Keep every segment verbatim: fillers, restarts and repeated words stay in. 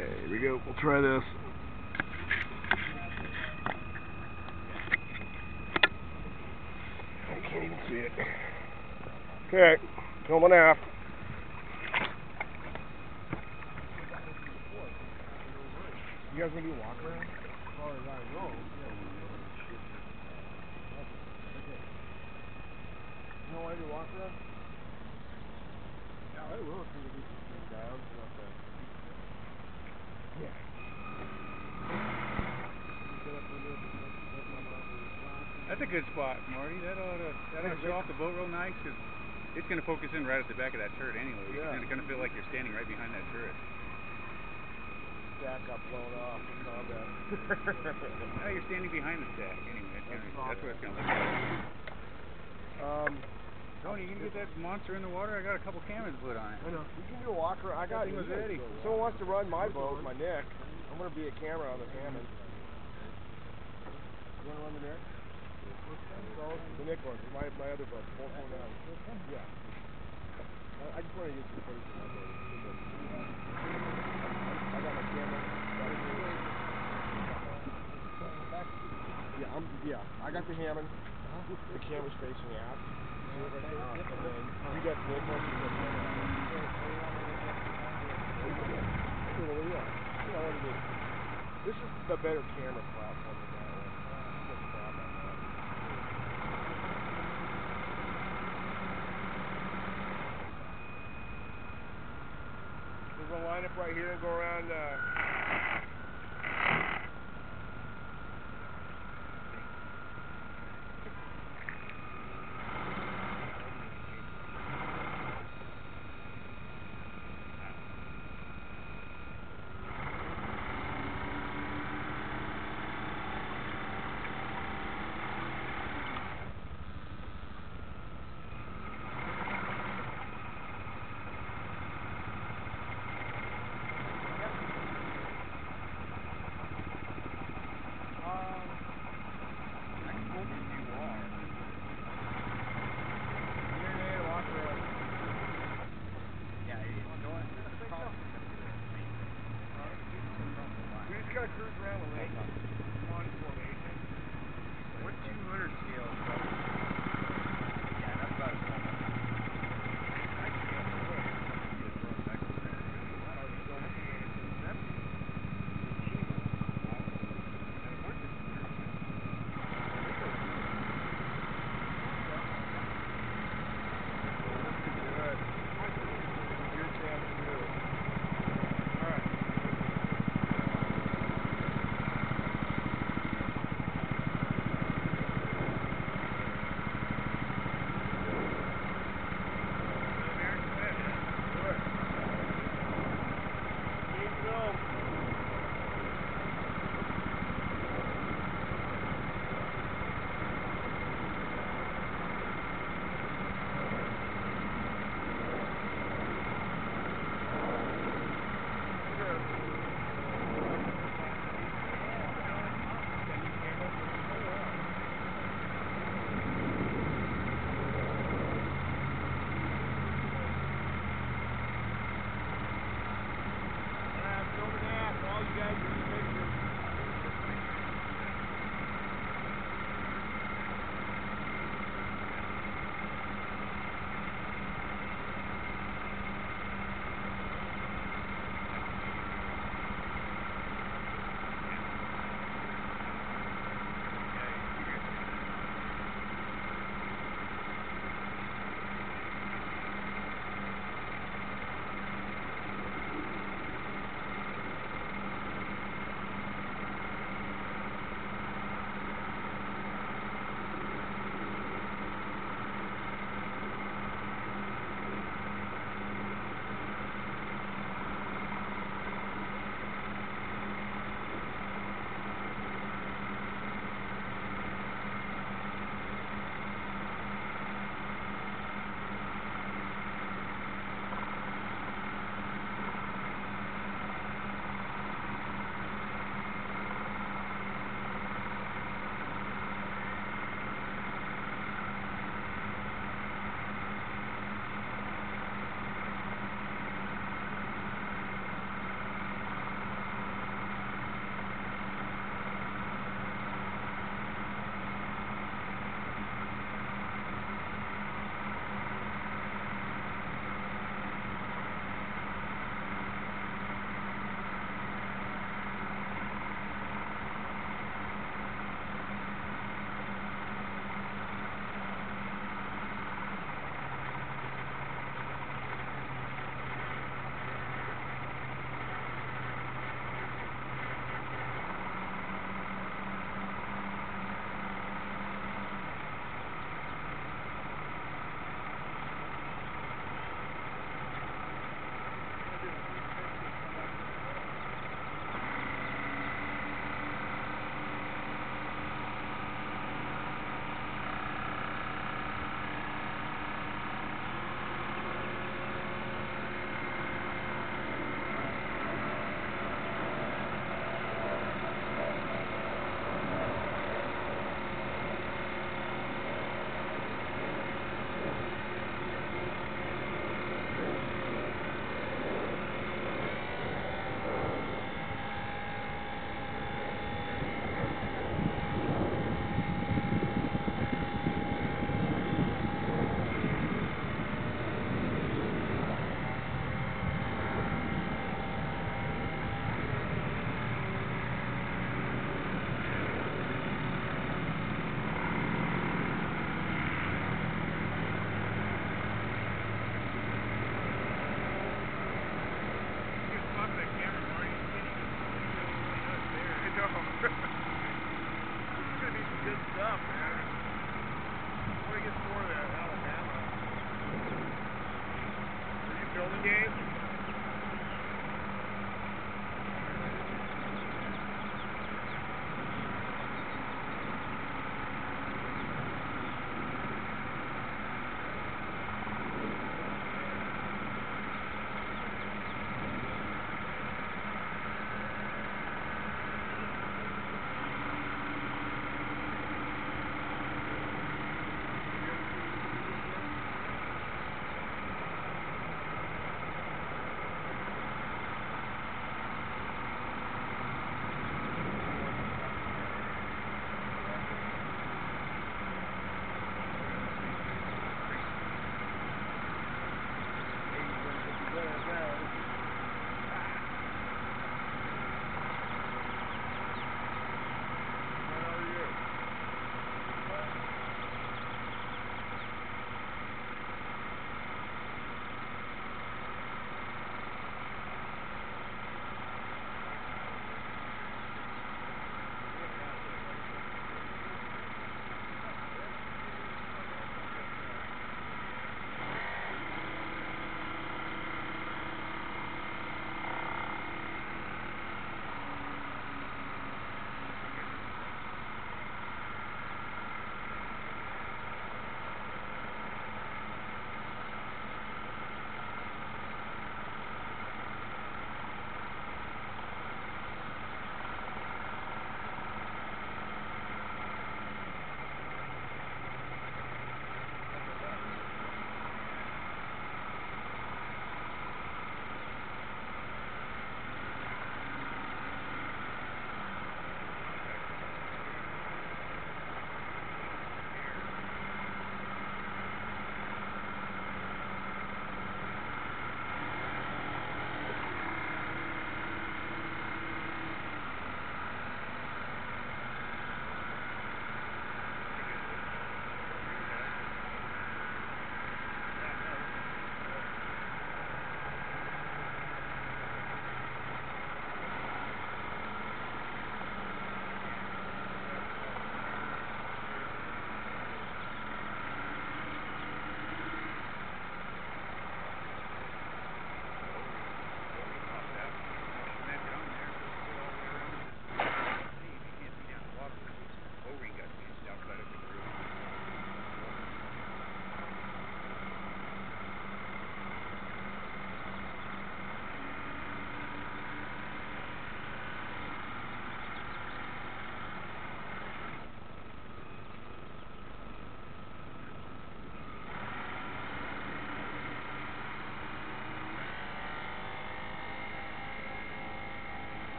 Okay, here we go. We'll try this. I can't even see it. Okay, coming aft. You guys want to do a walk around? As far as I know. You don't want to do a walk around? Yeah, I will. If you can get things down. Yeah. That's a good spot, Marty. That ought to, that ought to show off the boat real nice, because it's going to focus in right at the back of that turret anyway. Yeah. It's going to feel like you're standing right behind that turret. Stack got blown off in combat. No, you're standing behind the stack anyway. It's gonna, that's what it's going to look like. Um, Tony, you can get that monster in the water? I got a couple cannons put on it. I know. We can do a walk around. I got it. was ready. If someone wants to run my boat, my Nick, I'm going to be a camera on the Hammann. You want to run the Nick? The Nick one, my, my other boat, four four nine. Yeah. I, I just want to get some footage of my boat. I got my camera. Yeah, I'm, yeah, I got the Hammann. The camera's facing out. See it right there? And then you got the Nick one, you got the other one. Okay, well, yeah. You know what I mean? This is the better camera platform than that one. No crap on that. We're going to line up right here and go around. Uh,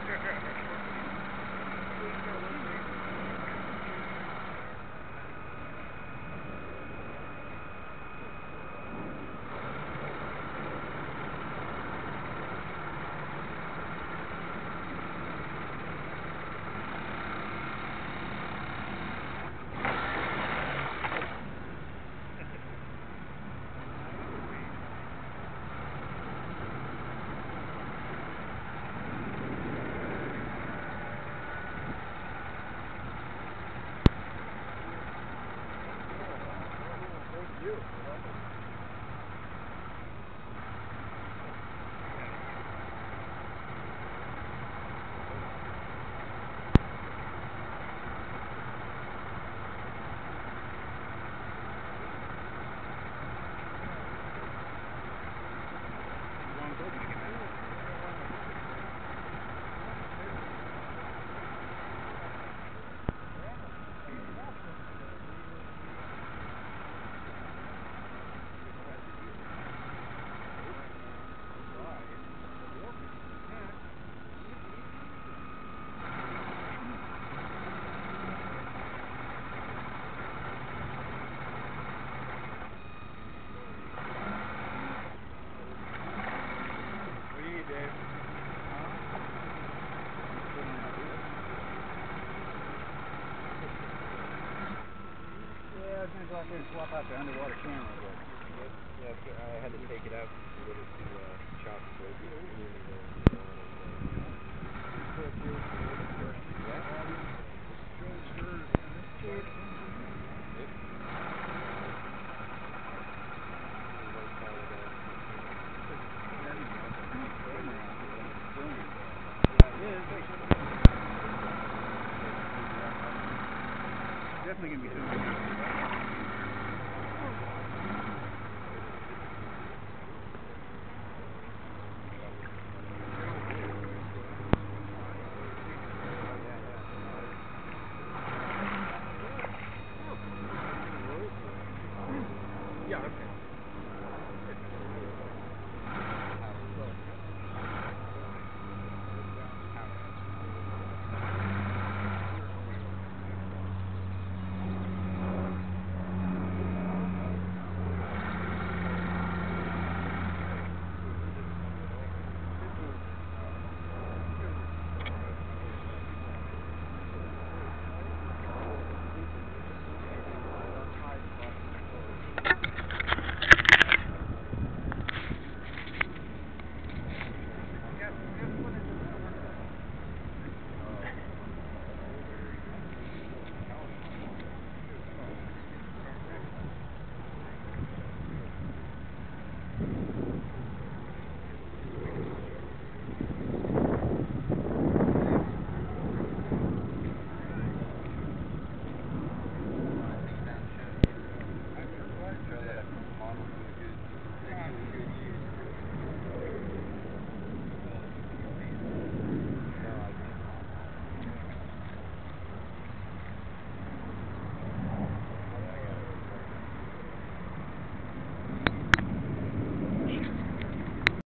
Go out there and swap out the underwater camera, but yeah, I had to take it out to get it to uh, chop so it yeah. yeah.